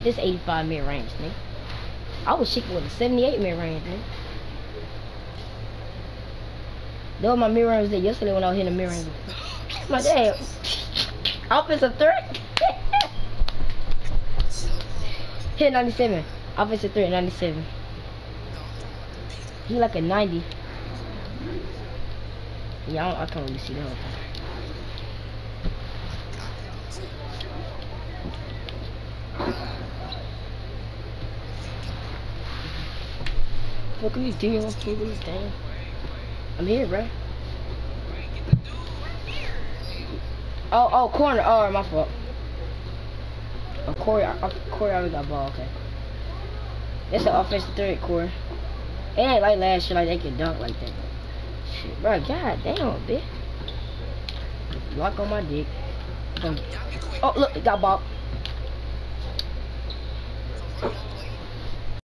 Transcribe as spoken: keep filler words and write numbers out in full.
This eighty-five mid range, nigga. I was shooting with a seventy-eight mid range, nigga. That was my mid range there yesterday when I was hitting the mid range. My dad. Offensive threat. Hit ninety-seven. Offensive threat ninety-seven. He like a ninety. Yeah, I, don't, I can't really see that. Look at me doing this thing. I'm here, bro. Oh, oh, corner. Oh, my fault. Oh, Corey, uh, Corey already got ball. Okay. It's an offensive threat, Corey. It ain't like last year, like they can dunk like that. Shit, bro. God damn, bitch. Lock on my dick. Oh, look, it got ball.